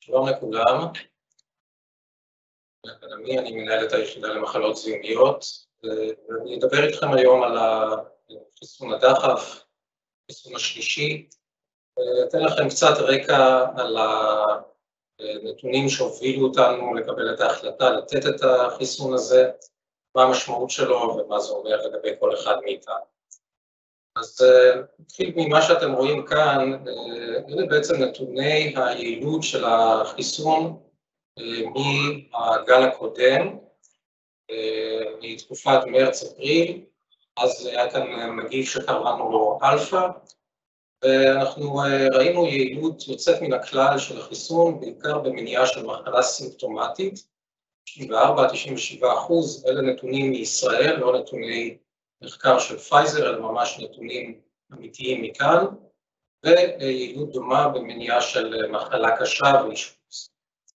שלום לכולם, אני מנהל את היחידה למחלות זיהומיות, ואני אדבר איתכם היום על חיסון הדחף, חיסון השלישי, ואתן לכם קצת רקע על הנתונים שהובילו אותנו לקבל את ההחלטה לתת את החיסון הזה, מה המשמעות שלו ומה זה אומר לגבי כל אחד מאיתנו. אז נתחיל ממה שאתם רואים כאן, אלה בעצם נתוני היעילות של החיסון מהגל הקודם, מתקופת מרץ-אפריל, אז היה כאן נגיף שקראנו לו אלפא, ואנחנו ראינו יעילות יוצאת מן הכלל של החיסון, בעיקר במניעה של מחלה סימפטומטית, 94-97%, אלה נתונים מישראל, לא נתוני מחקר של פייזר, אלא ממש נתונים אמיתיים מכאן, ויעילות דומה במניעה של מחלה קשה ואשפוז.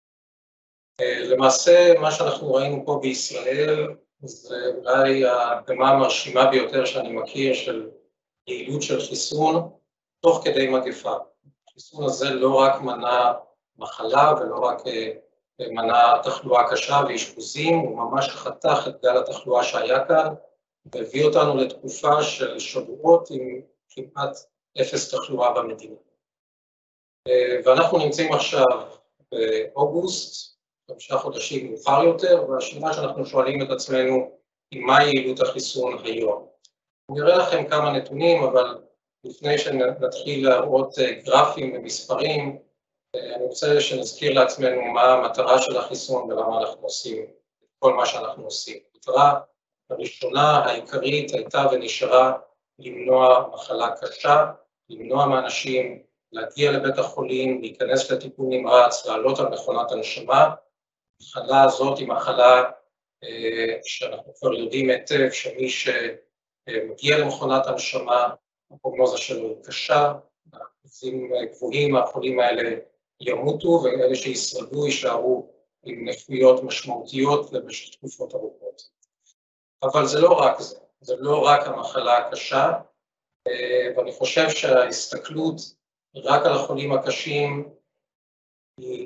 למעשה, מה שאנחנו ראינו פה בישראל, זה אולי הדגמה המרשימה ביותר שאני מכיר של יעילות של חיסון, תוך כדי מגפה. החיסון הזה לא רק מנע מחלה ולא רק מנע תחלואה קשה ואשפוזים, הוא ממש חתך את גל התחלואה שהיה כאן, והביא אותנו לתקופה של שבועות עם כמעט אפס תחלואה במדינה. ואנחנו נמצאים עכשיו באוגוסט, 5 חודשים מאוחר יותר, והשאלה שאנחנו שואלים את עצמנו היא מה יעילות החיסון היום. אני אראה לכם כמה נתונים, אבל לפני שנתחיל להראות גרפים ומספרים, אני רוצה שנזכיר לעצמנו מה המטרה של החיסון ולמה אנחנו עושים את כל מה שאנחנו עושים. המטרה הראשונה, העיקרית, הייתה ונשארה למנוע מחלה קשה, למנוע מאנשים להגיע לבית החולים, להיכנס לטיפול נמרץ, לעלות על מכונת הנשמה. המחלה הזאת היא מחלה שאנחנו כבר יודעים היטב שמי שמגיע למכונת הנשמה, הפרוגנוזה שלו היא קשה, אחוזים גבוהים מהחולים האלה ימותו, ואלה שישרדו יישארו עם נכויות משמעותיות למשך תקופות ארוכות. אבל זה לא רק זה, זה לא רק המחלה הקשה, ואני חושב שההסתכלות רק על החולים הקשים היא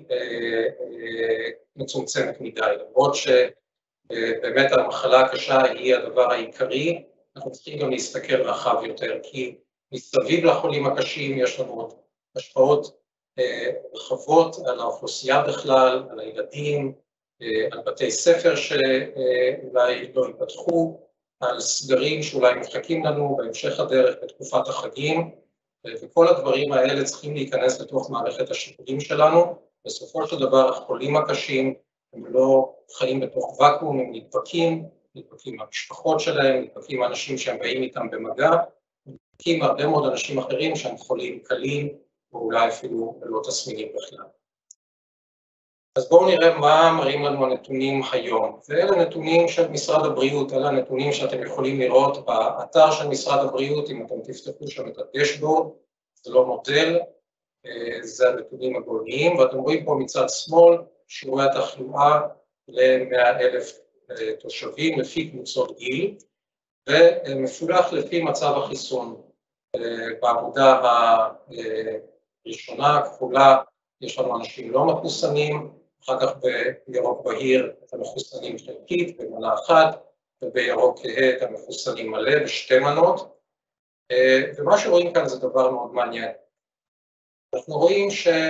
מצומצמת מדי, למרות שבאמת המחלה הקשה היא הדבר העיקרי, אנחנו צריכים גם להסתכל רחב יותר, כי מסביב לחולים הקשים יש לנו עוד השפעות רחבות על האוכלוסייה בכלל, על הילדים, על בתי ספר שאולי לא ייפתחו, על סגרים שאולי מחכים לנו בהמשך הדרך בתקופת החגים, וכל הדברים האלה צריכים להיכנס לתוך מערכת השיקולים שלנו. בסופו של דבר החולים הקשים הם לא חיים בתוך ואקום, הם נדבקים מהמשפחות שלהם, נדבקים מאנשים שהם באים איתם במגע, נדבקים הרבה מאוד אנשים אחרים שהם חולים קלים, או אולי אפילו ללא תסמינים בכלל. אז בואו נראה מה מראים לנו הנתונים היום. ואלה נתונים של משרד הבריאות, אלה הנתונים שאתם יכולים לראות באתר של משרד הבריאות, אם אתם תפתחו שם את הדשבורד, זה לא מודל, זה הנתונים הגולמיים, ואתם רואים פה מצד שמאל, שיעורי התחלואה ל-100,000 תושבים לפי קבוצות גיל, ומפולח לפי מצב החיסון. בעמודה הראשונה, הכחולה, יש לנו אנשים לא מחוסנים, אחר כך בירוק בהיר את המחוסנים חלקית במנה אחת, ובירוק כהה את המחוסנים מלא בשתי מנות, ומה שרואים כאן זה דבר מאוד מעניין. אנחנו רואים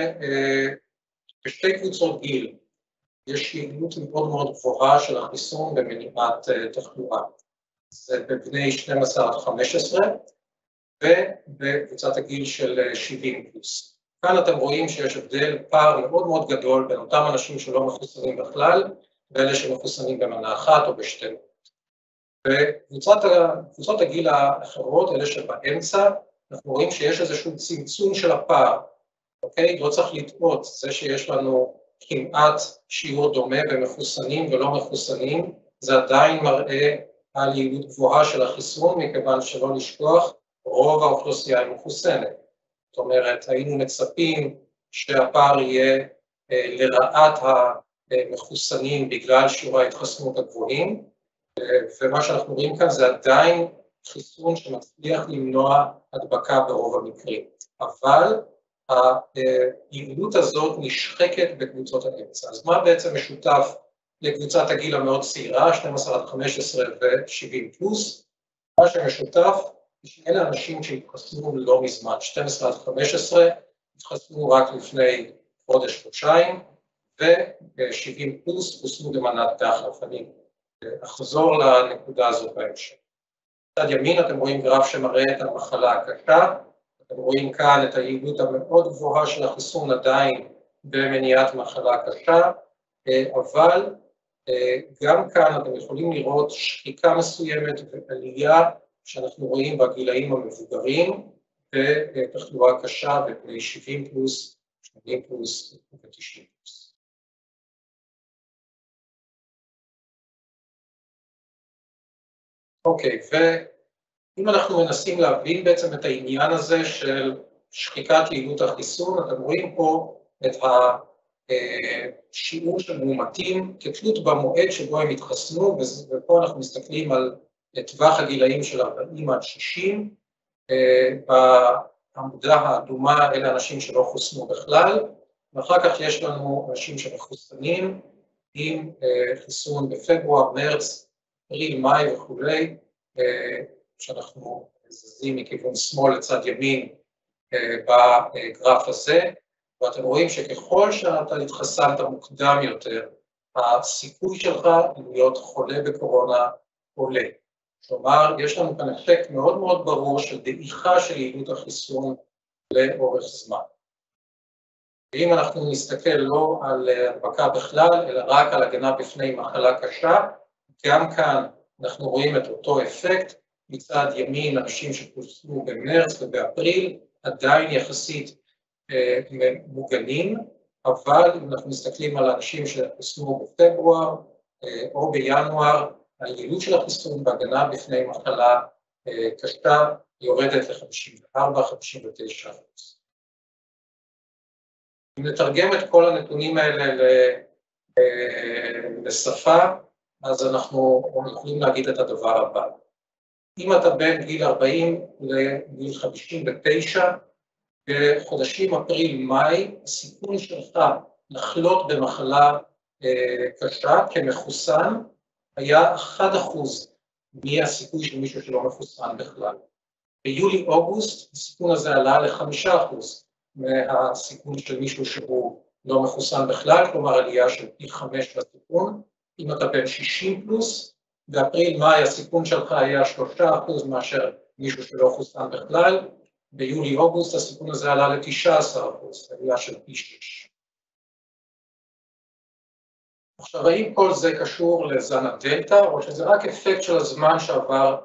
שבשתי קבוצות גיל יש יעילות מאוד מאוד גבוהה של החיסון במניעת תחלואה. זה בבני 12 עד 15, ובקבוצת הגיל של 70 פלוס. כאן אתם רואים שיש הבדל, פער מאוד מאוד גדול בין אותם אנשים שלא מחוסנים בכלל, ואלה שמחוסנים במנה אחת או בשתי מנות. בקבוצות הגיל האחרות, אלה שבאמצע, אנחנו רואים שיש איזשהו צמצום של הפער, אוקיי? לא צריך לטעות, זה שיש לנו כמעט שיעור דומה במחוסנים ולא מחוסנים, זה עדיין מראה על יעילות גבוהה של החיסון, מכיוון שלא לשכוח, רוב האוכלוסייה היא מחוסנת. זאת אומרת, היינו מצפים שהפער יהיה לרעת המחוסנים בגלל שיעורי ההתחסנות הגבוהים, ומה שאנחנו רואים כאן זה עדיין חיסון שמצליח למנוע הדבקה ברוב המקרים. אבל היעילות הזאת נשחקת בקבוצות האמצע. אז מה בעצם משותף לקבוצת הגיל המאוד צעירה, 12 עד 15 ו-70 פלוס? מה שמשותף, אלה אנשים שהתחסנו לא מזמן, 12 עד 15, התחסנו רק לפני חודש-חודשיים, ו-70 פלוס חוסנו במנת דחף. אני אחזור לנקודה הזאת בהמשך. בצד ימין אתם רואים גרף שמראה את המחלה הקשה, אתם רואים כאן את היעילות המאוד גבוהה של החיסון עדיין במניעת מחלה קשה, אבל גם כאן אתם יכולים לראות שחיקה מסוימת ועלייה שאנחנו רואים בגילאים המבוגרים בתחלואה קשה בבני 70 פלוס, 80 פלוס ו-90 פלוס. אוקיי, ואם אנחנו מנסים להבין בעצם את העניין הזה של שחיקת יעילות החיסון, אתם רואים פה את השיעור של מאומתים כתלות במועד שבו הם התחסנו, ופה אנחנו מסתכלים על טווח הגילאים של 40 עד 60, בעמודה האדומה אלה אנשים שלא חוסנו בכלל, ואחר כך יש לנו אנשים שמחוסנים עם חיסון בפברואר, מרץ, אפריל, מאי וכולי, שאנחנו זזים מכיוון שמאל לצד ימין בגרף הזה, ואתם רואים שככל שאתה התחסנת מוקדם יותר, הסיכוי שלך להיות חולה בקורונה עולה. כלומר, יש לנו כאן אפקט מאוד מאוד ברור של דעיכה של יעילות החיסון לאורך זמן. ואם אנחנו נסתכל לא על הדבקה בכלל, אלא רק על הגנה בפני מחלה קשה, גם כאן אנחנו רואים את אותו אפקט, מצד ימין אנשים שחוסנו במרץ ובאפריל, עדיין יחסית מוגנים, אבל אם אנחנו מסתכלים על אנשים שחוסנו בפברואר או בינואר, היעילות של החיסון בהגנה בפני מחלה קשה יורדת ל-54-59%. אם נתרגם את כל הנתונים האלה לשפה, אז אנחנו יכולים להגיד את הדבר הבא. אם אתה בין גיל 40 לגיל 59, בחודשים אפריל-מאי, הסיכון שלך לחלות במחלה קשה כמחוסן, היה 1% מהסיכוי של מישהו שלא מחוסן בכלל. ביולי-אוגוסט הסיכון הזה עלה ל5% מהסיכון של מישהו שהוא לא מחוסן בכלל, כלומר עלייה של פי 5 לסיכון. אם אתה בן 60 פלוס, באפריל-מאי הסיכון שלך היה 3% מאשר מישהו שלא חוסן בכלל, ביולי-אוגוסט הסיכון הזה עלה ל19%, עלייה של פי 6. עכשיו, האם כל זה קשור לזן הדלתא, או שזה רק אפקט של הזמן שעבר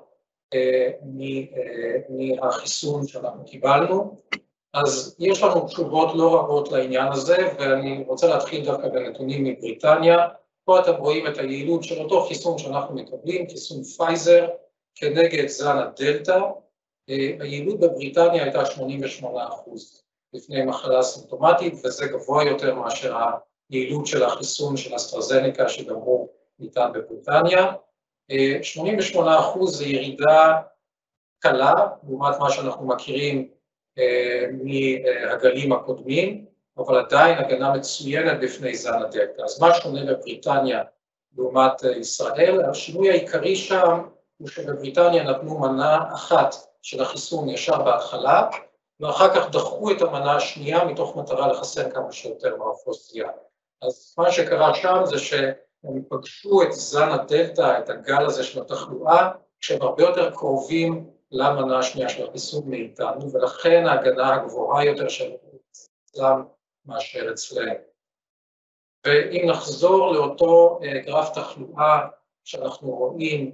מהחיסון שאנחנו קיבלנו? אז יש לנו תשובות לא רבות לעניין הזה, ואני רוצה להתחיל דווקא בנתונים מבריטניה. פה אתם רואים את היעילות של אותו חיסון שאנחנו מקבלים, חיסון פייזר, כנגד זן הדלתא. היעילות בבריטניה הייתה 88% לפני מחלה סימפטומטית, וזה גבוה יותר מאשר היעילות של החיסון של אסטרזניקה, שגם הוא ניתן בבריטניה. 88% זה ירידה קלה, לעומת מה שאנחנו מכירים מהגלים הקודמים, אבל עדיין הגנה מצוינת בפני זן הדלתא. אז מה שונה בבריטניה לעומת ישראל? השינוי העיקרי שם הוא שבבריטניה נתנו מנה אחת של החיסון ישר בהתחלה, ואחר כך דחו את המנה השנייה מתוך מטרה לחסן כמה שיותר מהאוכלוסייה. אז מה שקרה שם זה שהם פגשו את זן הדלתא, את הגל הזה של התחלואה, כשהם הרבה יותר קרובים למנה השנייה של החיסון מאיתנו, ולכן ההגנה הגבוהה יותר של אצלם מאשר אצלנו. ואם נחזור לאותו גרף תחלואה שאנחנו רואים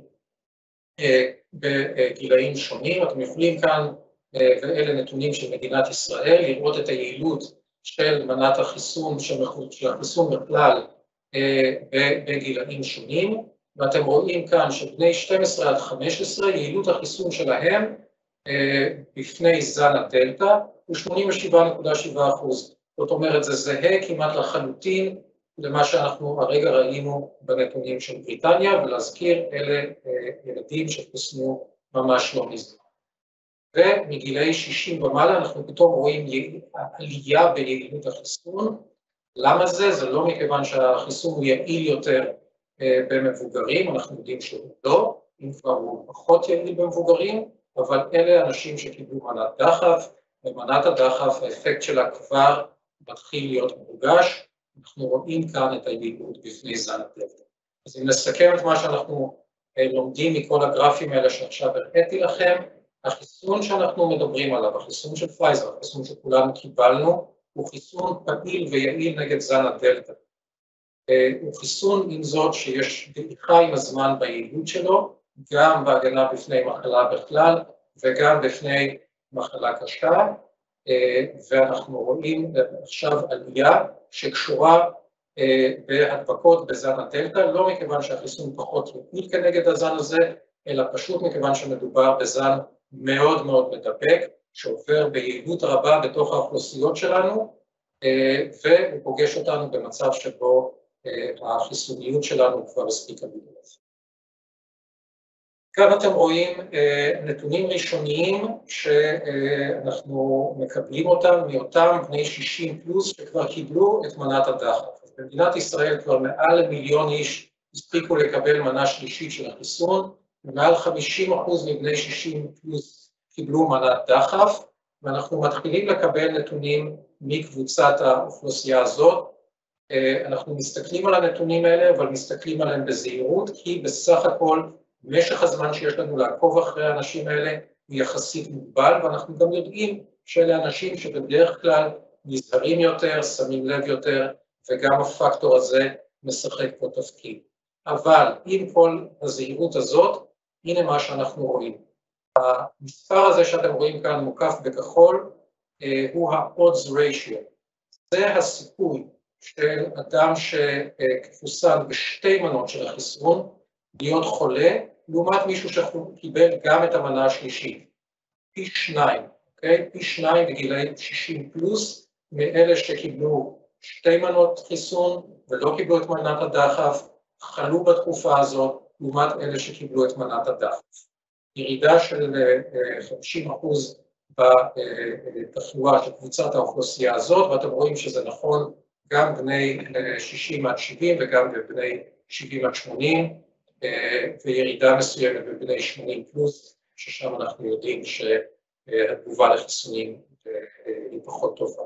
בגילאים שונים, אתם יכולים כאן, ואלה נתונים של מדינת ישראל, לראות את היעילות של מנת החיסון, של החיסון בכלל בגילאים שונים, ואתם רואים כאן שבני 12 עד 15, יעילות החיסון שלהם בפני זן הדלתא הוא 87.7%. זאת אומרת, זה זהה כמעט לחלוטין למה שאנחנו הרגע ראינו בנתונים של בריטניה, ולהזכיר, אלה ילדים שחוסנו ממש לא מזמן. ומגילי 60 ומעלה אנחנו פתאום רואים עלייה ביעילות החיסון. למה זה? זה לא מכיוון שהחיסון הוא יעיל יותר במבוגרים, אנחנו יודעים שהוא לא, אם כבר הוא פחות יעיל במבוגרים, אבל אלה אנשים שקיבלו מנת דחף, ומנת הדחף האפקט שלה כבר מתחיל להיות מורגש, אנחנו רואים כאן את היעילות בפני זן הדלתא. אז אם נסכם את מה שאנחנו לומדים מכל הגרפים האלה שעכשיו הראיתי לכם, החיסון שאנחנו מדברים עליו, החיסון של פייזר, החיסון שכולנו קיבלנו, הוא חיסון פעיל ויעיל נגד זן הדלתא. הוא חיסון עם זאת שיש דעיכה עם הזמן ביעילות שלו, גם בהגנה בפני מחלה בכלל וגם בפני מחלה קשה, ואנחנו רואים עכשיו עלייה שקשורה בהדבקות בזן הדלתא, לא מכיוון שהחיסון פחות יעיל כנגד הזן הזה, אלא פשוט מכיוון שמדובר בזן מאוד מאוד מדבק, שעובר ביעילות רבה בתוך האוכלוסיות שלנו, והוא פוגש אותנו במצב שבו החיסוניות שלנו כבר הספיקה לגדול. כאן אתם רואים נתונים ראשוניים שאנחנו מקבלים אותם מאותם בני 60 פלוס שכבר קיבלו את מנת הדחף. במדינת ישראל כבר מעל 1,000,000 איש הספיקו לקבל מנה שלישית של החיסון, ומעל 50% מבני 60 פלוס קיבלו מנת דחף, ואנחנו מתחילים לקבל נתונים מקבוצת האוכלוסייה הזאת. אנחנו מסתכלים על הנתונים האלה, אבל מסתכלים עליהם בזהירות, כי בסך הכל משך הזמן שיש לנו לעקוב אחרי האנשים האלה הוא יחסית מוגבל, ואנחנו גם יודעים שאלה אנשים שבדרך כלל נזהרים יותר, שמים לב יותר, וגם הפקטור הזה משחק פה תפקיד. אבל עם כל הזהירות הזאת, הנה מה שאנחנו רואים. המספר הזה שאתם רואים כאן מוקף בכחול, הוא ה-odds ratio. זה הסיכוי של אדם שחוסן בשתי מנות של החיסון, להיות חולה, לעומת מישהו שקיבל גם את המנה השלישית. פי 2, אוקיי? פי 2 בגילי 60 פלוס, מאלה שקיבלו שתי מנות חיסון ולא קיבלו את מנת הדחף, חלו בתקופה הזאת, לעומת אלה שקיבלו את מנת הדחף. ירידה של 50% בתחלואה של קבוצת האוכלוסייה הזאת, ואתם רואים שזה נכון גם בני 60 עד 70 וגם בבני 70 עד 80, וירידה מסוימת בבני 80 פלוס, ששם אנחנו יודעים שהתגובה לחיסונים היא פחות טובה.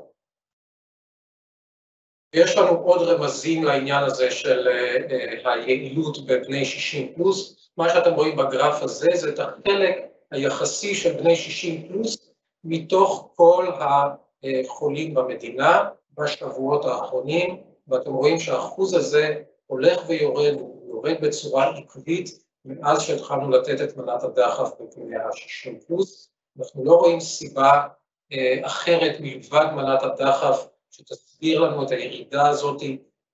יש לנו עוד רמזים לעניין הזה של היעילות בבני 60 פלוס. מה שאתם רואים בגרף הזה זה את החלק היחסי של בני 60 פלוס מתוך כל החולים במדינה בשבועות האחרונים, ואתם רואים שהאחוז הזה הולך ויורד, הוא יורד בצורה עקבית מאז שהתחלנו לתת את מנת הדחף בבני ה-60 פלוס. אנחנו לא רואים סיבה אחרת מלבד מנת הדחף שתסביר לנו את הירידה הזאת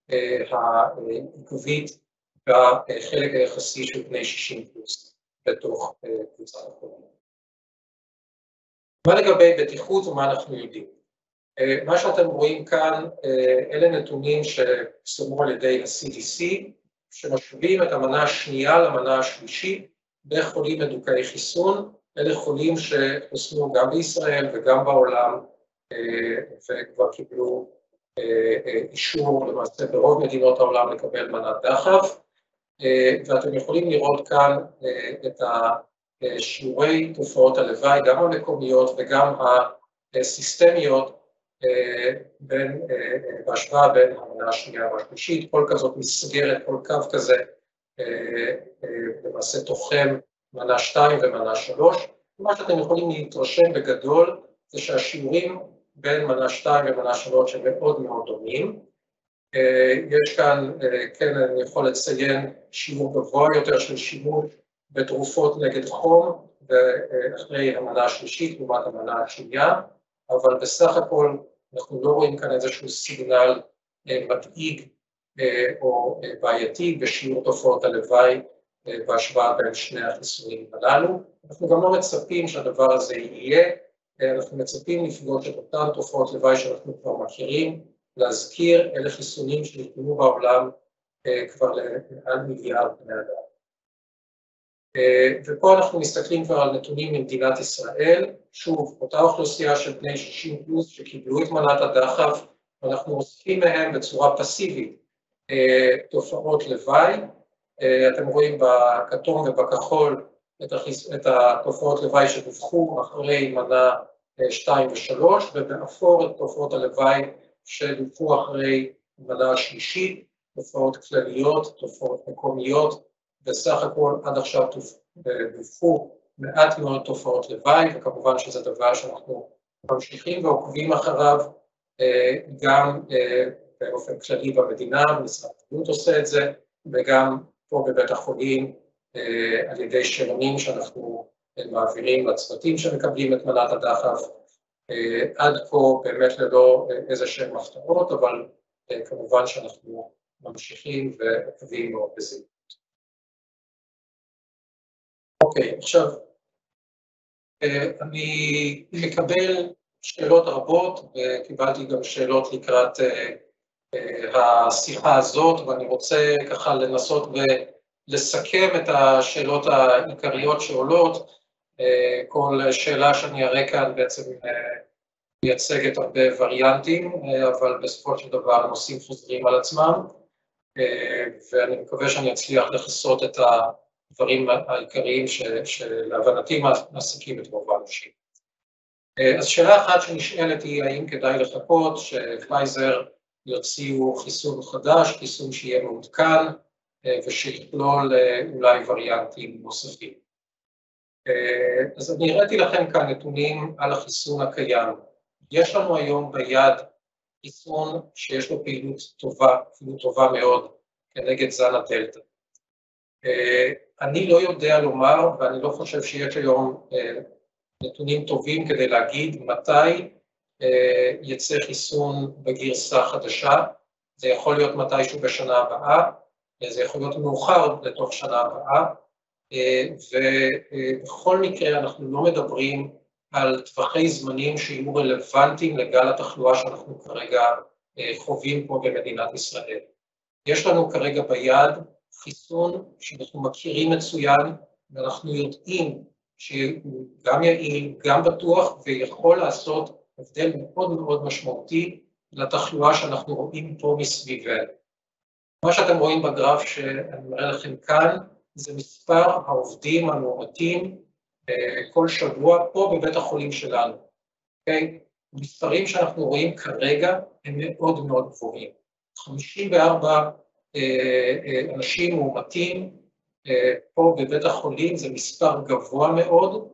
העקבית בחלק היחסי של בני 60 פלוס בתוך קבוצת החולים. מה לגבי בטיחות ומה אנחנו יודעים? מה שאתם רואים כאן, אלה נתונים שפורסמו על ידי ה-CDC, שמשווים את המנה השנייה למנה השלישית בחולים מדוכאי חיסון. אלה חולים שחוסנו גם בישראל וגם בעולם, וכבר קיבלו אישור למעשה ברוב מדינות העולם לקבל מנת דחף, ואתם יכולים לראות כאן את שיעורי תופעות הלוואי, גם המקומיות וגם הסיסטמיות, בהשוואה בין המנה השנייה והשלישית. כל כזאת מסגרת, כל קו כזה, למעשה תוחם מנה 2 ומנה 3. מה שאתם יכולים להתרשם בגדול, זה שהשיעורים בין מנה 2 ומנה 3 הם מאוד מאוד דומים. יש כאן, כן, אני יכול לציין שיעור גבוה יותר של שימוש בתרופות נגד חום, ואחרי המנה השלישית לעומת המנה השנייה, אבל בסך הכל אנחנו לא רואים כאן איזשהו סיגנל מדאיג או בעייתי בשיעור תופעות הלוואי בהשוואה בין שני החיסונים הללו. אנחנו גם לא מצפים שהדבר הזה יהיה, אנחנו מצפים לפגוש את אותן תופעות לוואי שאנחנו כבר מכירים, להזכיר אלה חיסונים שניתנו בעולם כבר למעל מיליארד בני אדם. ופה אנחנו מסתכלים כבר על נתונים ממדינת ישראל, שוב, אותה אוכלוסייה של בני 60 פלוס שקיבלו את מנת הדחף, ואנחנו אוספים מהם בצורה פסיבית תופעות לוואי, אתם רואים בכתום ובכחול את התופעות לוואי שדווחו אחרי מנה 2 ו-3, ובאפור את תופעות הלוואי שדווחו אחרי מנה שלישית, תופעות כלליות, תופעות מקומיות, בסך הכל עד עכשיו דווחו מעט מאוד תופעות לוואי, וכמובן שזה דבר שאנחנו ממשיכים ועוקבים אחריו, גם באופן כללי במדינה, משרד הבריאות עושה את זה, וגם פה בבית החולים על ידי שאלונים שאנחנו מעבירים לצוותים שמקבלים את מנת הדחף, עד כה באמת ללא איזה שהן הפתעות, אבל כמובן שאנחנו ממשיכים ועוקבים מאוד בזה. אוקיי, עכשיו, אני מקבל שאלות רבות, וקיבלתי גם שאלות לקראת השיחה הזאת, ואני רוצה ככה לנסות ולסכם את השאלות העיקריות שעולות. כל שאלה שאני אראה כאן בעצם מייצגת הרבה וריאנטים, אבל בסופו של דבר נושאים חוזרים על עצמם, ואני מקווה שאני אצליח לחסות את הדברים העיקריים שלהבנתי מעסיקים את רוב האנשים. אז שאלה אחת שנשאלת היא האם כדאי לחכות שפייזר יוציאו חיסון חדש, חיסון שיהיה מעודכן ושיכלול אולי וריאנטים נוספים. אז אני הראיתי לכם כאן נתונים על החיסון הקיים. יש לנו היום ביד חיסון שיש לו פעילות טובה מאוד כנגד זן הדלתא. אני לא יודע לומר, ואני לא חושב שיש היום נתונים טובים כדי להגיד מתי יצא חיסון בגרסה חדשה. זה יכול להיות מתישהו בשנה הבאה, זה יכול להיות מאוחר לתוך שנה הבאה, ובכל מקרה אנחנו לא מדברים על טווחי זמנים שיהיו רלוונטיים לגל התחלואה שאנחנו כרגע חווים פה במדינת ישראל. יש לנו כרגע ביד חיסון שאנחנו מכירים מצוין, ואנחנו יודעים שהוא גם יעיל, גם בטוח, ויכול לעשות הבדל מאוד מאוד משמעותי לתחלואה שאנחנו רואים פה מסביבנו. מה שאתם רואים בגרף שאני מראה לכם כאן, זה מספר העובדים המאומתים כל שבוע פה בבית החולים שלנו. אוקיי? המספרים שאנחנו רואים כרגע הם מאוד מאוד גבוהים. 54 אנשים מאומתים פה בבית החולים, זה מספר גבוה מאוד.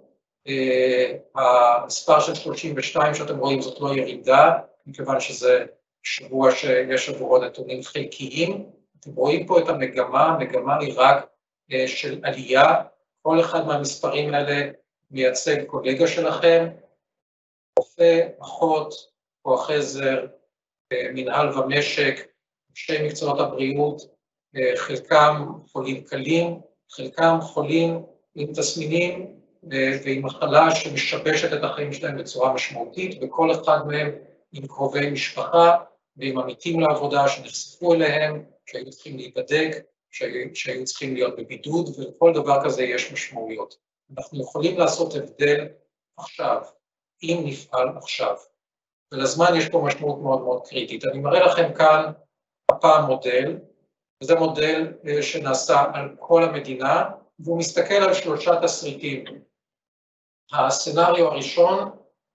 המספר של 32 שאתם רואים זאת לא ירידה, מכיוון שזה שבוע שיש עבורו נתונים חלקיים. אתם רואים פה את המגמה היא רק של עלייה. כל אחד מהמספרים האלה מייצג קולגה שלכם, רופא, אחות, כוח עזר, מנהל ומשק, אנשי מקצועות הבריאות, חלקם חולים קלים, חלקם חולים עם תסמינים ועם מחלה שמשבשת את החיים שלהם בצורה משמעותית, וכל אחד מהם עם קרובי משפחה ועם עמיתים לעבודה שנחשפו אליהם, שהיו צריכים להיבדק, שהיו צריכים להיות בבידוד, ולכל דבר כזה יש משמעויות. אנחנו יכולים לעשות הבדל עכשיו, אם נפעל עכשיו. ולזמן יש פה משמעות מאוד מאוד קריטית. אני מראה לכם כאן הפעם מודל, וזה מודל שנעשה על כל המדינה, והוא מסתכל על 3 תסריטים. הסצנריו הראשון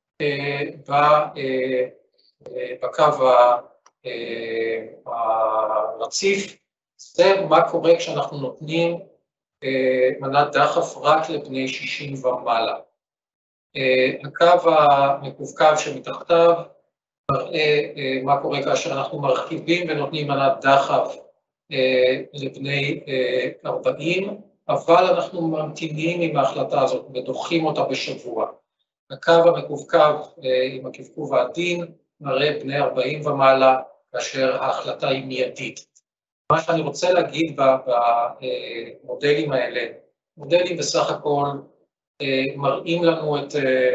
בקו הרציף, זה מה קורה כשאנחנו נותנים מנת דחף רק לבני 60 ומעלה. הקו המקווקו שמתחתיו מראה מה קורה כאשר אנחנו מרחיבים ונותנים מנת דחף לבני 40, אבל אנחנו ממתינים עם ההחלטה הזאת ודוחים אותה בשבוע. הקו המקווקו עם הקווקו העדין מראה בני 40 ומעלה, כאשר ההחלטה היא מיידית. מה שאני רוצה להגיד במודלים האלה, מודלים בסך הכל מראים לנו את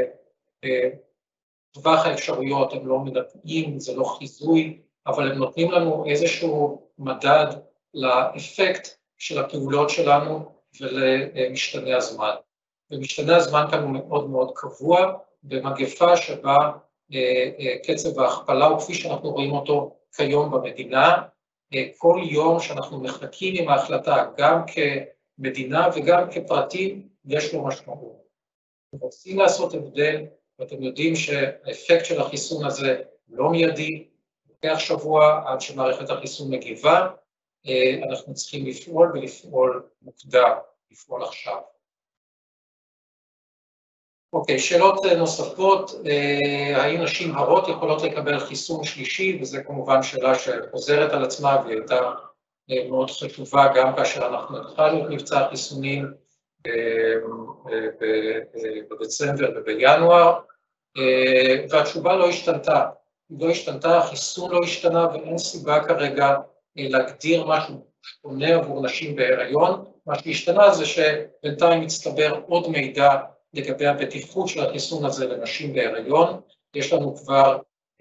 טווח האפשרויות, הם לא מדעים, זה לא חיזוי, אבל הם נותנים לנו איזשהו מדד לאפקט של הפעולות שלנו, ולמשתנה הזמן. ומשתנה הזמן כאן הוא מאוד מאוד קבוע, במגפה שבה קצב ההכפלה הוא כפי שאנחנו רואים אותו כיום במדינה, כל יום שאנחנו מחכים עם ההחלטה, גם כמדינה וגם כפרטים, יש לו משמעות. רוצים לעשות הבדל, ואתם יודעים שהאפקט של החיסון הזה לא מיידי, לוקח שבוע עד שמערכת החיסון מגיבה, אנחנו צריכים לפעול ולפעול מוקדם, לפעול עכשיו. אוקיי, שאלות נוספות, האם נשים הרות יכולות לקבל חיסון שלישי, וזה כמובן שאלה שחוזרת על עצמה והיא הייתה מאוד חשובה גם כאשר אנחנו התחלנו את מבצע החיסונים בדצמבר ובינואר, והתשובה לא השתנתה. היא לא השתנתה, החיסון לא השתנה ואין סיבה כרגע להגדיר משהו שונה עבור נשים בהיריון. מה שהשתנה זה שבינתיים מצטבר עוד מידע לגבי הבטיחות של החיסון הזה לנשים בהיריון. יש לנו כבר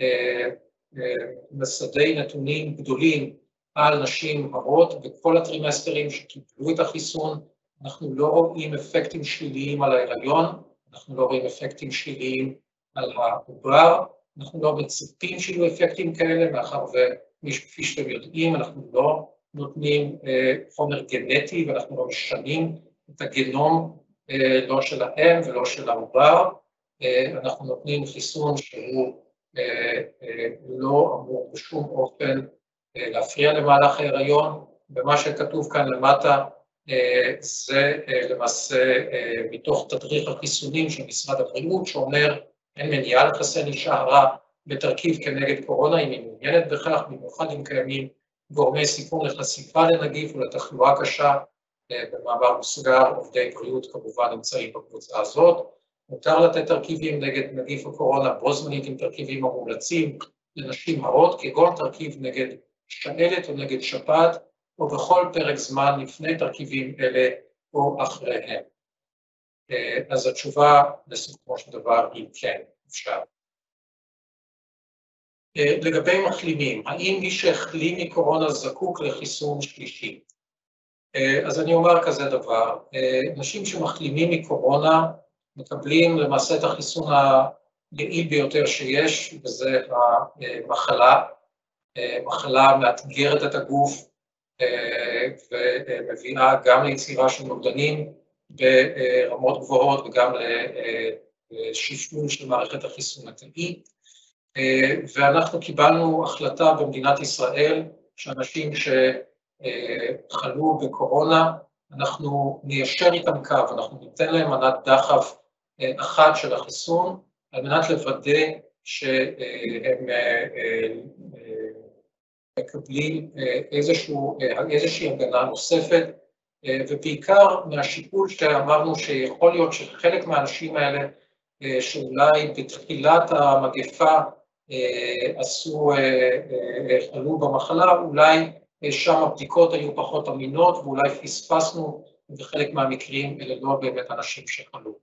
מסדי נתונים גדולים על נשים הרות בכל הטרימסטרים שקיבלו את החיסון. אנחנו לא רואים אפקטים שליליים על ההיריון, אנחנו לא רואים אפקטים שליליים על העובר, אנחנו לא מצפים שיהיו אפקטים כאלה, מאחר וכפי שאתם יודעים, אנחנו לא נותנים חומר גנטי ואנחנו לא משנים את הגנום לא של האם ולא של העובר, אנחנו נותנים חיסון שהוא לא אמור בשום אופן להפריע למהלך ההיריון, ומה שכתוב כאן למטה זה למעשה מתוך תדריך החיסונים של משרד הבריאות, שאומר אין מניעה לחסן אישה הרה בתרכיב כנגד קורונה, אם היא מעוניינת בכך, במיוחד אם קיימים גורמי סיכון לחשיפה לנגיף ולתחלואה קשה, במעבר מסודר, עובדי בריאות כמובן נמצאים בקבוצה הזאת. מותר לתת תרכיבים נגד נגיף הקורונה בו זמנית עם תרכיבים המומלצים לנשים הרות, כגון תרכיב נגד שעלת או נגד שפעת, או בכל פרק זמן לפני תרכיבים אלה או אחריהם. אז התשובה לסיכומו של דבר היא כן, אפשר. לגבי מחלימים, האם מי שהחלים מקורונה זקוק לחיסון שלישי? אז אני אומר כזה דבר, אנשים שמחלימים מקורונה מקבלים למעשה את החיסון היעיל ביותר שיש, וזה המחלה. מחלה מאתגרת את הגוף ומביאה גם ליצירה של נוגדנים ברמות גבוהות וגם לשפלול של מערכת החיסון התאית. ואנחנו קיבלנו החלטה במדינת ישראל שאנשים שחלו בקורונה, אנחנו ניישר איתם קו, אנחנו ניתן להם מנת דחף אחת של החיסון, על מנת לוודא שהם מקבלים איזושהי הגנה נוספת, ובעיקר מהשיקול שאמרנו שיכול להיות שחלק מהאנשים האלה שאולי בתחילת המגפה חלו במחלה, אולי שם הבדיקות היו פחות אמינות ואולי פספסנו בחלק מהמקרים אלה לא באמת אנשים שחלו.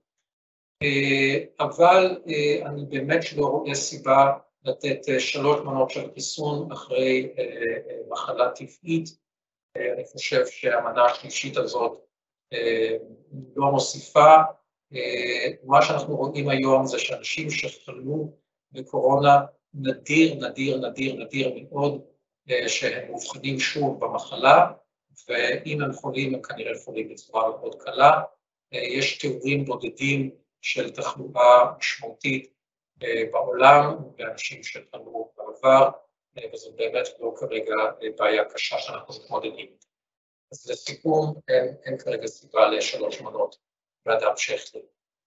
אבל אני באמת שלא רואה סיבה לתת 3 מנות של חיסון אחרי מחלה טבעית. אני חושב שהמנה השלישית הזאת לא מוסיפה. מה שאנחנו רואים היום זה שאנשים שחלו בקורונה נדיר מאוד שהם מאובחנים שוב במחלה, ואם הם חולים הם כנראה חולים בצורה מאוד קלה. יש תיאורים בודדים של תחלואה משמעותית בעולם, באנשים שחלו בעבר, וזו באמת לא כרגע בעיה קשה שאנחנו מתמודדים. אז לסיכום, אין כרגע סיבה ל3 מנות באדם שהחלים.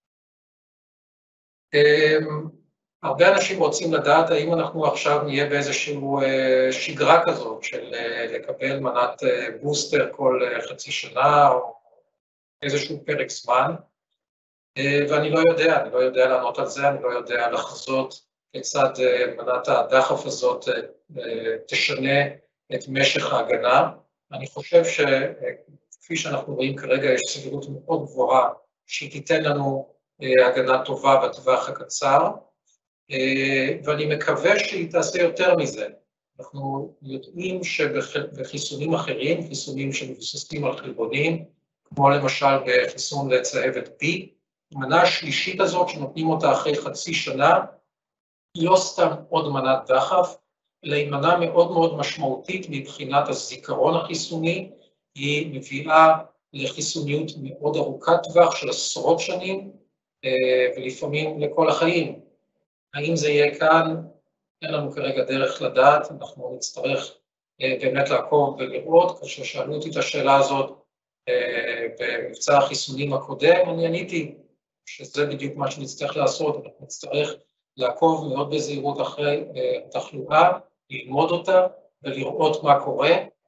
הרבה אנשים רוצים לדעת האם אנחנו עכשיו נהיה באיזושהי שגרה כזאת של לקבל מנת בוסטר כל חצי שנה או איזשהו פרק זמן, ואני לא יודע לענות על זה, אני לא יודע לחזות כיצד מנת הדחף הזאת תשנה את משך ההגנה. אני חושב שכפי שאנחנו רואים כרגע יש סבירות מאוד גבוהה שהיא תיתן לנו הגנה טובה בטווח הקצר, ואני מקווה שהיא תעשה יותר מזה. אנחנו יודעים שבחיסונים אחרים, חיסונים שמבוססים על חלבונים, כמו למשל בחיסון לצהבת B. המנה השלישית הזאת שנותנים אותה אחרי חצי שנה, היא לא סתם עוד מנת דחף, אלא היא מנה מאוד מאוד משמעותית מבחינת הזיכרון החיסוני, היא מביאה לחיסוניות מאוד ארוכת טווח של עשרות שנים, ולפעמים לכל החיים. האם זה יהיה כאן? אין לנו כרגע דרך לדעת, אנחנו נצטרך באמת לעקוב ולראות. כאשר שאלו אותי את השאלה הזאת במבצע החיסונים הקודם, אני עניתי שזה בדיוק מה שנצטרך לעשות, אנחנו נצטרך לעקוב מאוד בזהירות אחרי התחלואה, ללמוד אותה ולראות מה קורה,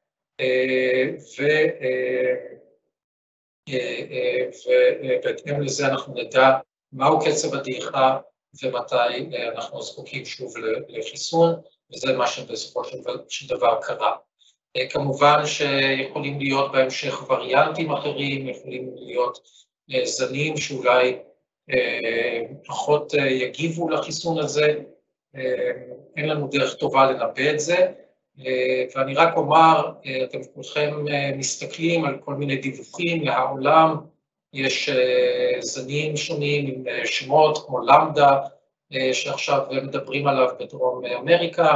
ובהתאם לזה אנחנו נדע מהו קצב הדעיכה ומתי אנחנו זקוקים שוב לחיסון, וזה מה שבסופו של דבר קרה. כמובן שיכולים להיות בהמשך וריאנטים אחרים, יכולים להיות זנים שאולי פחות יגיבו לחיסון הזה, אין לנו דרך טובה לנבא את זה, ואני רק אומר, אתם כולכם מסתכלים על כל מיני דיווחים מהעולם, יש זנים שונים עם שמות כמו למדה, שעכשיו מדברים עליו בדרום אמריקה,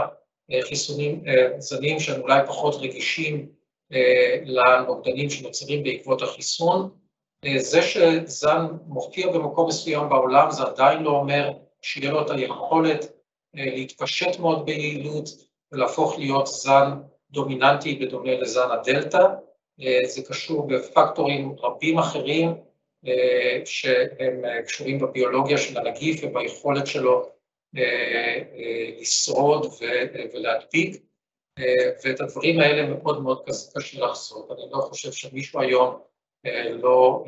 זנים שהם אולי פחות רגישים לנוגדנים שנוצרים בעקבות החיסון. זה שזן מופיע במקום מסוים בעולם, זה עדיין לא אומר שיהיה לו את היכולת להתפשט מאוד ביעילות ולהפוך להיות זן דומיננטי בדומה לזן הדלטה. זה קשור בפקטורים רבים אחרים שהם קשורים בביולוגיה של הנגיף וביכולת שלו לשרוד ולהדביק, ואת הדברים האלה מאוד מאוד קשה לחזות. אני לא חושב שמישהו היום לא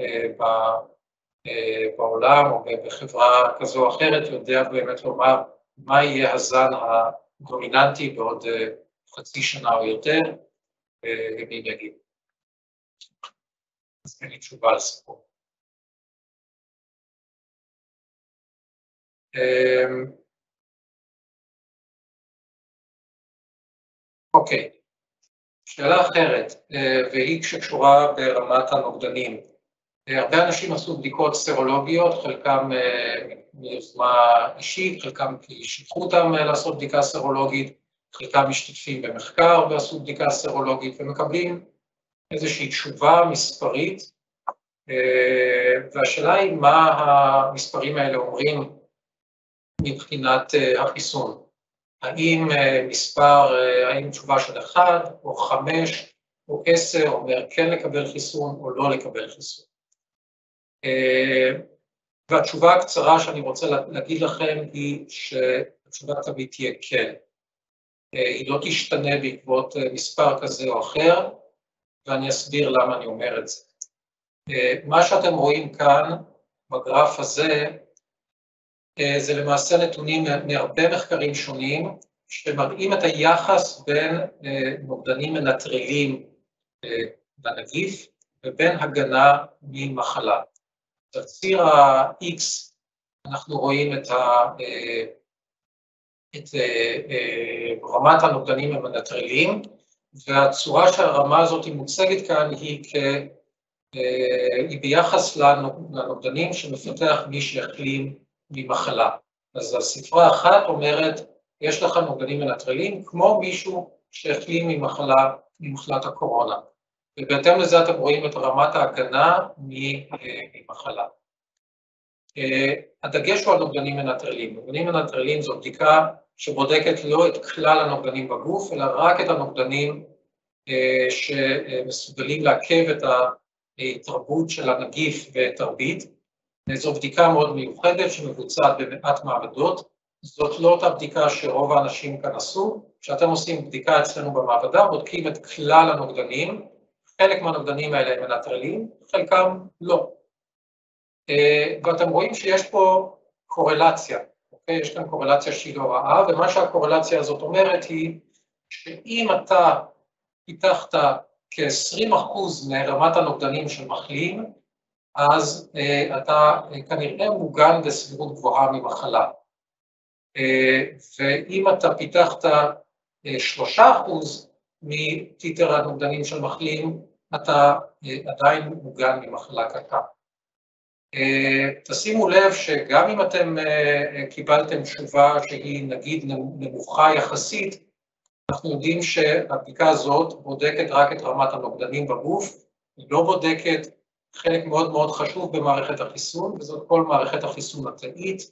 בעולם או בחברה כזו או אחרת יודע באמת לומר מה יהיה הזן הדומיננטי בעוד חצי שנה או יותר, ומי יגיד. אז אין לי תשובה לסיפור. אוקיי, שאלה אחרת, והיא שקשורה ברמת הנוגדנים. הרבה אנשים עשו בדיקות סרולוגיות, חלקם מיוזמה אישית, חלקם כי שיתחו אותם לעשות בדיקה סרולוגית, חלקם משתתפים במחקר ועשו בדיקה סרולוגית, ומקבלים איזושהי תשובה מספרית, והשאלה היא מה המספרים האלה אומרים מבחינת החיסון. האם תשובה של 1 או 5 או 10 אומר כן לקבל חיסון או לא לקבל חיסון. והתשובה הקצרה שאני רוצה להגיד לכם היא שהתשובה תמיד תהיה כן. היא לא תשתנה בעקבות מספר כזה או אחר, ואני אסביר למה אני אומר את זה. מה שאתם רואים כאן בגרף הזה, זה למעשה נתונים מהרבה מחקרים שונים, שמראים את היחס בין נוגדנים מנטרלים לנגיף, ובין הגנה ממחלה. בציר ה-X אנחנו רואים את רמת הנוגדנים המנטרלים, והצורה שהרמה הזאת מוצגת כאן היא ביחס לנוגדנים שמפתח מי שהחלים ממחלה. אז הספרה אחת אומרת, יש לך נוגדנים מנטרלים כמו מישהו שהחלים ממחלת הקורונה. ובהתאם לזה אתם רואים את רמת ההגנה ממחלה. הדגש הוא על נוגדנים מנטרלים. נוגדנים מנטרלים זו בדיקה שבודקת לא את כלל הנוגדנים בגוף, אלא רק את הנוגדנים שמסוגלים לעכב את ההתרבות של הנגיף ותרבית. זו בדיקה מאוד מיוחדת שמבוצעת במעט מעבדות. זאת לא אותה בדיקה שרוב האנשים כאן עשו. כשאתם עושים בדיקה אצלנו במעבדה, בודקים את כלל הנוגדנים. חלק מהנוגדנים האלה הם מנטרלים, חלקם לא. ואתם רואים שיש פה קורלציה. יש כאן קורלציה שהיא לא רעה, ומה שהקורלציה הזאת אומרת היא שאם אתה פיתחת כ-20% מרמת הנוגדנים של מחלים, אז אתה כנראה מוגן בסבירות גבוהה ממחלה. ואם אתה פיתחת 3% מטיטר הנוגדנים של מחלים, אתה עדיין מוגן ממחלה קשה. תשימו לב שגם אם אתם קיבלתם תשובה שהיא נגיד נמוכה יחסית, אנחנו יודעים שהבדיקה הזאת בודקת רק את רמת הנוגדנים בגוף, היא לא בודקת חלק מאוד מאוד חשוב במערכת החיסון, וזאת כל מערכת החיסון התאית,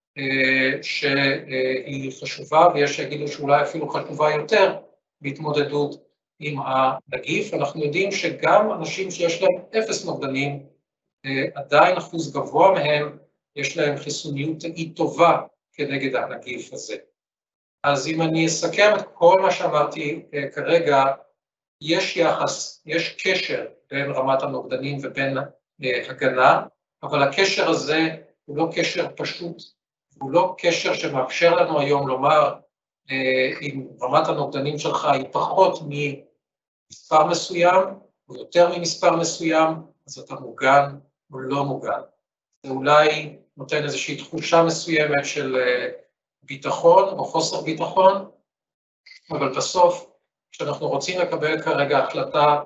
שהיא חשובה, ויש שיגידו שאולי אפילו חשובה יותר בהתמודדות עם הנגיף. אנחנו יודעים שגם אנשים שיש להם 0 נוגדנים, עדיין אחוז גבוה מהם, יש להם חיסוניות תאית טובה כנגד הנגיף הזה. אז אם אני אסכם את כל מה שאמרתי כרגע, יש יחס, יש קשר בין רמת הנוגדנים ובין הגנה, אבל הקשר הזה הוא לא קשר פשוט, הוא לא קשר שמאפשר לנו היום לומר, אם רמת הנוגדנים שלך היא פחות ממספר מסוים, או יותר ממספר מסוים, אז אתה מוגן או לא מוגן. זה אולי נותן איזושהי תחושה מסוימת של ביטחון או חוסר ביטחון, אבל בסוף, כשאנחנו רוצים לקבל כרגע החלטה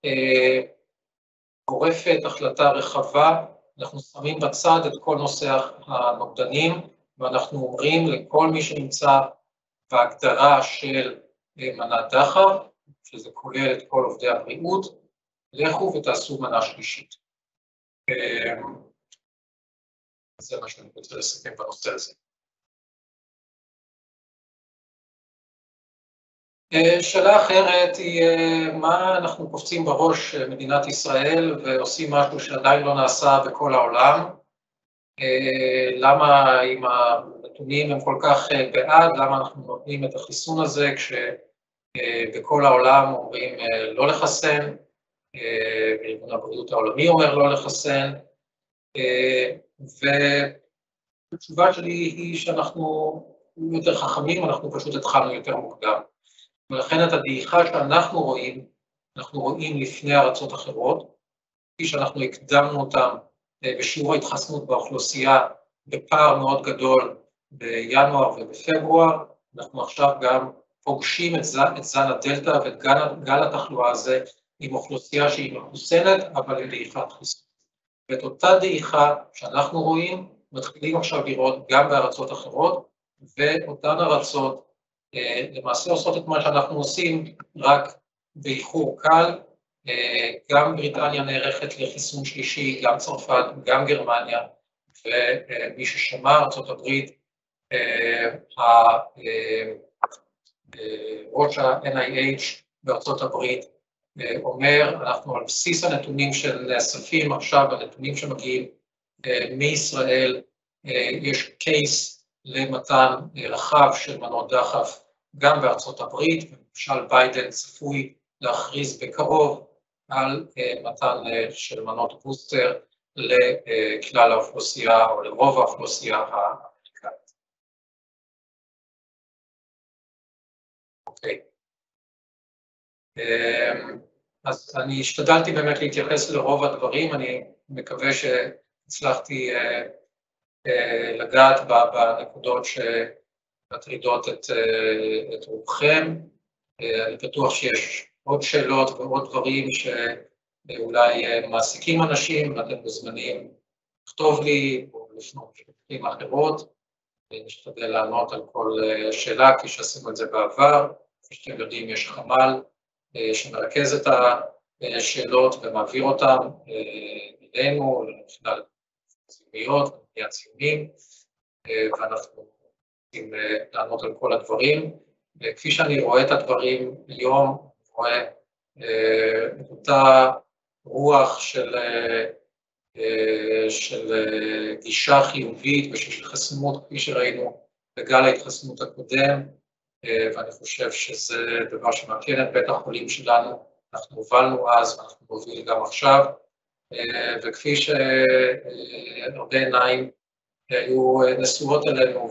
גורפת, החלטה רחבה, אנחנו שמים בצד את כל נושא הנוגדנים, ואנחנו אומרים לכל מי שנמצא בהגדרה של מנת דחף, שזה כולל את כל עובדי הבריאות, לכו ותעשו מנה שלישית. זה מה שאני רוצה לסכם בנושא הזה. שאלה אחרת היא, מה אנחנו קופצים בראש מדינת ישראל ועושים משהו שעדיין לא נעשה בכל העולם? למה אם הנתונים הם כל כך בעד, למה אנחנו נותנים את החיסון הזה כשבכל העולם אומרים לא לחסן, ארגון הבריאות העולמי אומר לא לחסן, והתשובה שלי היא שאנחנו יותר חכמים, אנחנו פשוט התחלנו יותר מוקדם. ולכן את הדעיכה שאנחנו רואים, אנחנו רואים לפני ארצות אחרות, כפי שאנחנו הקדמנו אותם בשיעור ההתחסנות באוכלוסייה בפער מאוד גדול בינואר ובפברואר, אנחנו עכשיו גם פוגשים את זן הדלתא ואת גל התחלואה הזה עם אוכלוסייה שהיא מחוסנת, אבל עם דעיכת חיסון. ואת אותה דעיכה שאנחנו רואים, מתחילים עכשיו לראות גם בארצות אחרות, ואותן ארצות למעשה עושות את מה שאנחנו עושים, רק באיחור קל. גם בריטניה נערכת לחיסון שלישי, גם צרפת, גם גרמניה, ומי ששמע, ארצות הברית, ראש ה-NIH בארצות הברית אומר, אנחנו על בסיס הנתונים שנאספים עכשיו, הנתונים שמגיעים מישראל, יש קייס למתן רחב של מנות דחף גם בארצות הברית, וממשל ביידן צפוי להכריז בקרוב על מתן של מנות בוסטר לכלל האוכלוסייה או לרוב האוכלוסייה האמריקאית. אוקיי. אז אני השתדלתי באמת להתייחס לרוב הדברים, אני מקווה שהצלחתי לגעת בנקודות שמטרידות את רובכם. אני בטוח שיש עוד שאלות ועוד דברים שאולי מעסיקים אנשים, ואתם מוזמנים לכתוב לי או לפנות לשאלות אחרות, ונשתדל לענות על כל שאלה, כפי שעשינו את זה בעבר. כפי שאתם יודעים, יש חמ"ל שמרכז את השאלות ומעביר אותן אלינו, לבחינת ציוניות, לבחינת ציונים, ואנחנו רוצים לענות על כל הדברים. וכפי שאני רואה את הדברים היום, אני רואה את אותה רוח של גישה חיובית ושל חסינות, כפי שראינו בגל ההתחסנות הקודם, ואני חושב שזה דבר שמאפיין את בית החולים שלנו. אנחנו הובלנו אז ואנחנו מוביל גם עכשיו, וכפי שהרבה עיניים היו נשואות אלינו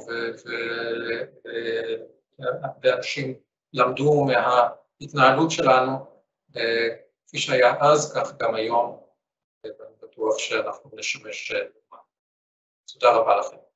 ואנשים למדו מההתנהלות שלנו, כפי שהיה אז, כך גם היום, ואני בטוח שאנחנו נשמש דוגמה. תודה רבה לכם.